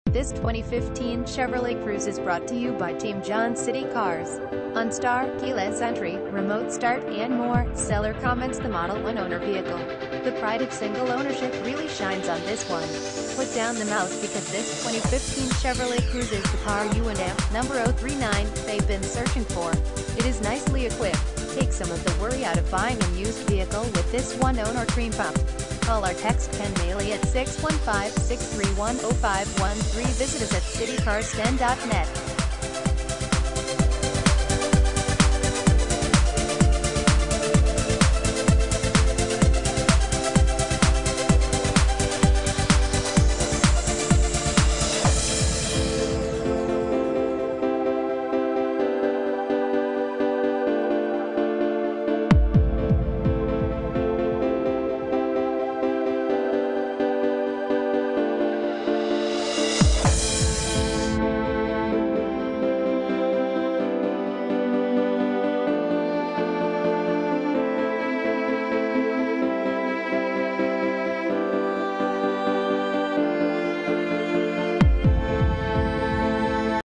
This 2015 Chevrolet Cruze is brought to you by Team John City Cars. OnStar, keyless entry, remote start, and more. Seller comments the Model 1 owner vehicle. The pride of single ownership really shines on this one. Put down the mouse because this 2015 Chevrolet Cruze is the car you and number 039 they've been searching for. It is nicely equipped. Take some of the worry out of buying a used vehicle with this one-owner cream puff. Call or text Ken Bailey at 615-631-0513. Visit us at citycars10.net.